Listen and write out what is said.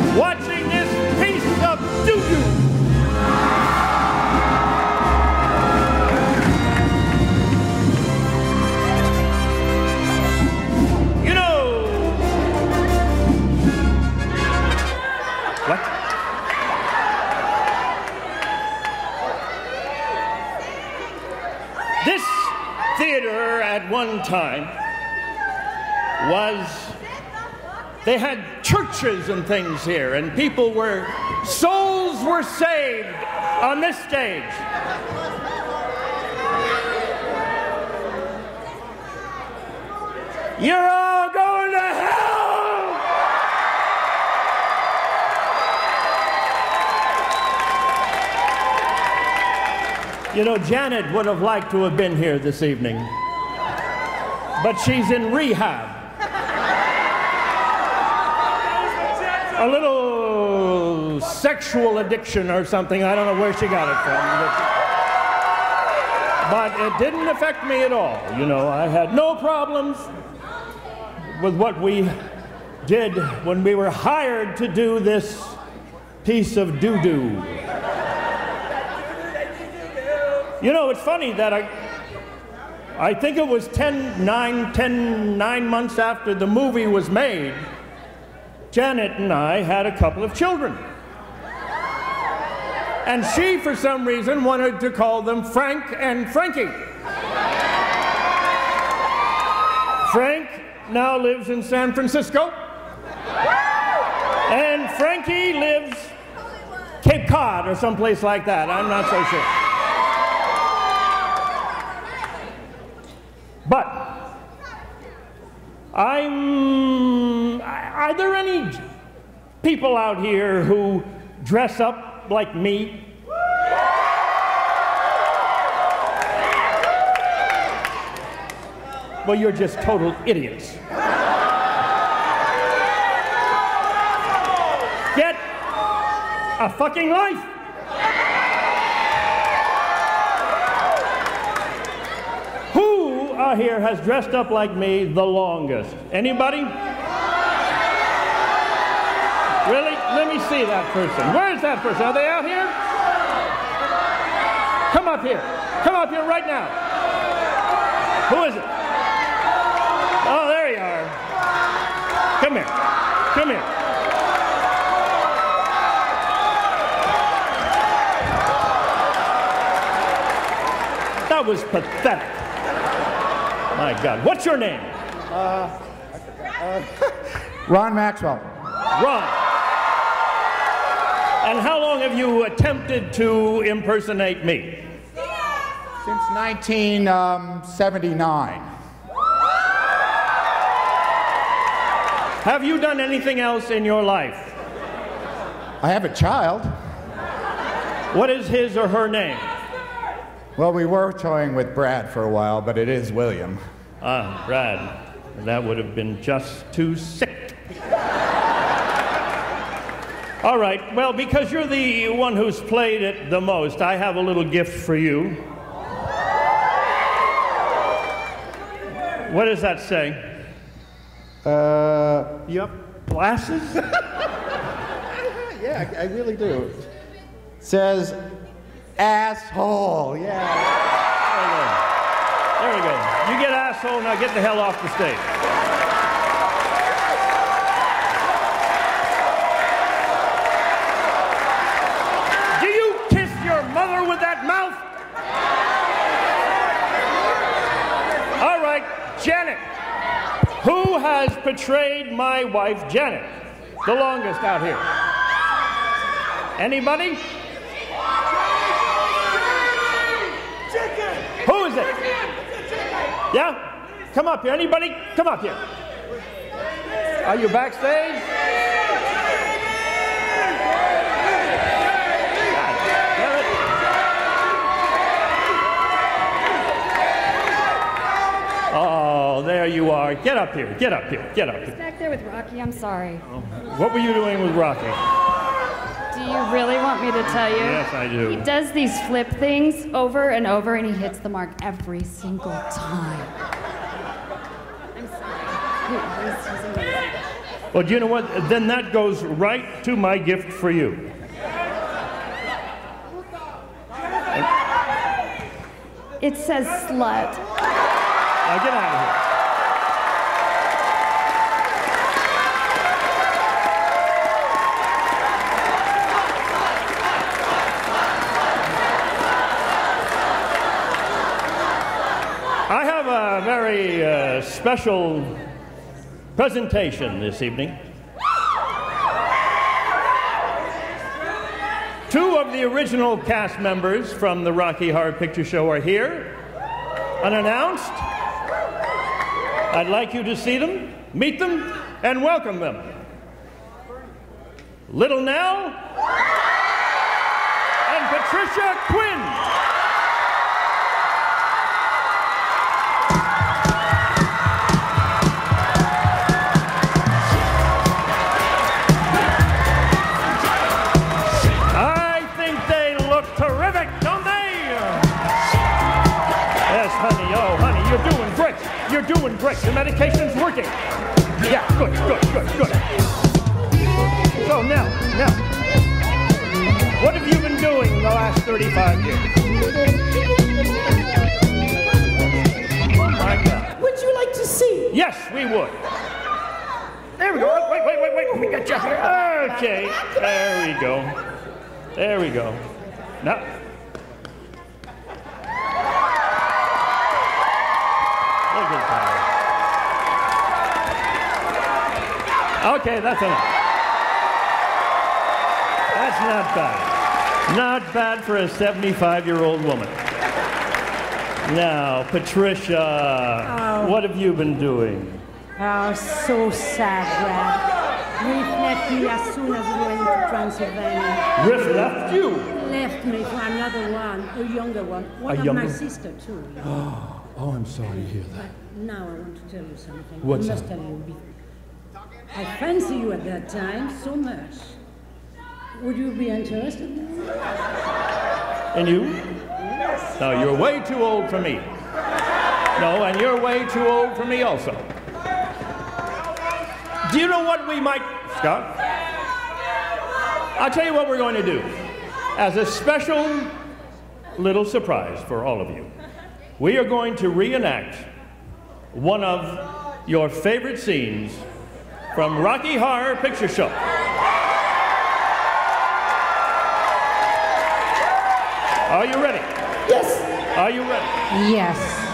watching this piece of doo-doo. You know, what? This theater at one time they had churches and things here, and souls were saved on this stage. You're all going to hell! You know, Janet would have liked to have been here this evening, but she's in rehab. A little sexual addiction or something. I don't know where she got it from. But it didn't affect me at all. You know, I had no problems with what we did when we were hired to do this piece of doo-doo. You know, it's funny that I think it was 9 months after the movie was made, Janet and I had a couple of children. And she, for some reason, wanted to call them Frank and Frankie. Frank now lives in San Francisco. And Frankie lives Cape Cod or someplace like that. I'm not so sure. But are there any people out here who dress up like me? Well, you're just total idiots. Get a fucking life. Who out here has dressed up like me the longest? Anybody? Really? Let me see that person. Where is that person? Are they out here? Come up here. Come up here right now. Who is it? Oh, there you are. Come here. Come here. That was pathetic. My God. What's your name? Ron Maxwell. Ron. And how long have you attempted to impersonate me? Since 1979. Have you done anything else in your life? I have a child. What is his or her name? Well, we were toying with Brad for a while, but it is William. Ah, Brad. That would have been just too sick. All right, well, because you're the one who's played it the most, I have a little gift for you. What does that say? You have glasses? Yeah, I really do. It says, asshole, yeah. There we go. You get asshole, now get the hell off the stage. Do you kiss your mother with that mouth? All right, Janet. Who has portrayed my wife, Janet, the longest out here? Anybody? Who is it? Yeah? Come up here. Anybody? Come up here. Are you backstage? Oh, there you are. Get up here. Get up here. Get up here. He's back there with Rocky. I'm sorry. What were you doing with Rocky? Do you really want me to tell you? Yes, I do. He does these flip things over and over, and he hits the mark every single time. I'm sorry. He's amazing. Well, do you know what? Then that goes right to my gift for you. It says slut. Now get out of here. I have a very special presentation this evening. Two of the original cast members from the Rocky Horror Picture Show are here, unannounced. I'd like you to see them, meet them, and welcome them. Little Nell and Patricia Quinn. You're doing great. The medication's working. Yeah, good. So now, what have you been doing the last 35 years? Oh my God. Would you like to see? Yes, we would. There we go. Wait. Let me get you here. Okay, there we go. Now. Okay, that's enough. That's not bad. Not bad for a 75-year-old woman. Now, Patricia, what have you been doing? Oh, so sad, Brad. Riff left me as soon as we went to Transylvania. Riff left you? Left me for another one, a younger one. One of my sister, too. Oh, I'm sorry to hear that. But now I want to tell you something. What's I must that? tell you. I fancy you at that time so much. Would you be interested now? And you? Yes. No, you're way too old for me. No, and you're way too old for me also. Do you know what we might... Scott? I'll tell you what we're going to do. As a special little surprise for all of you, we are going to reenact one of your favorite scenes from Rocky Horror Picture Show. Are you ready? Yes. Are you ready? Yes.